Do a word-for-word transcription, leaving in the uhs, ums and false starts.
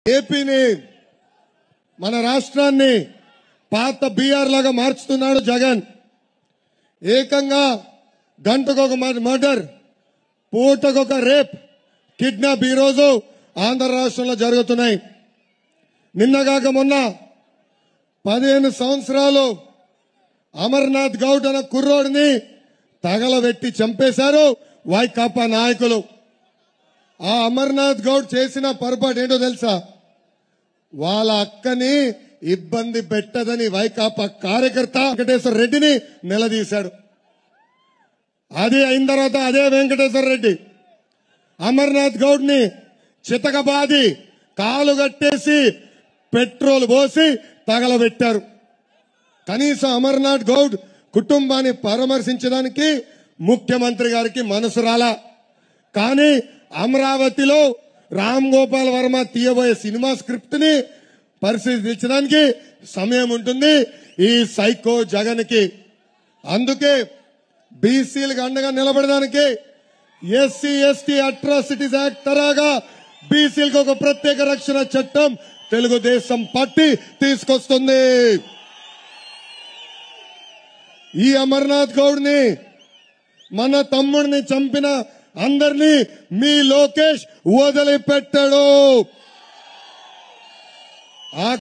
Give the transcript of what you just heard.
ఏపీని మన రాష్ట్రాన్ని పాత బీఆర్ లాగా మార్చుతున్నాడు జగన్. ఏకంగా గంటకొక మర్డర్, పూటకొక రేప్, కిడ్నాప్ ఈ రోజు ఆంధ్ర రాష్ట్రంలో జరుగుతున్నాయి. నిన్నగాక మొన్న పదిహేను సంవత్సరాలు అమర్నాథ్ గౌడ్ అన్న కుర్రోడిని తగలబెట్టి చంపేశారు వైకాపా నాయకులు. ఆ అమర్నాథ్ గౌడ్ చేసిన పొరపాటు ఏంటో తెలుసా? వాళ్ళ అక్కని ఇబ్బంది పెట్టదని వైకాపా కార్యకర్త వెంకటేశ్వర రెడ్డిని నిలదీశాడు. అది అయిన తర్వాత అదే వెంకటేశ్వర రెడ్డి అమర్నాథ్ గౌడ్ ని చితకబాది కాలు కట్టేసి పెట్రోల్ పోసి తగలబెట్టారు. కనీసం అమర్నాథ్ గౌడ్ కుటుంబాన్ని పరామర్శించడానికి ముఖ్యమంత్రి గారికి మనసు రాలా. కానీ అమరావతిలో రామ్ గోపాల్ వర్మ తీయబోయే సినిమా స్క్రిప్ట్ ని పరిశీలించడానికి సమయం ఉంటుంది ఈ సైకో జగన్ కి. అందుకే బీసీలకు అండగా నిలబడడానికి ఎస్సీ ఎస్టీ అట్రాసిటీస్ యాక్ట్ తరగా బీసీలకు ఒక ప్రత్యేక రక్షణ చట్టం తెలుగుదేశం పార్టీ తీసుకొస్తుంది. ఈ అమర్నాథ్ గౌడ్ ని, మన తమ్ముడిని చంపిన అందరినీ మీ లోకేష్ వదిలిపెట్టాడు.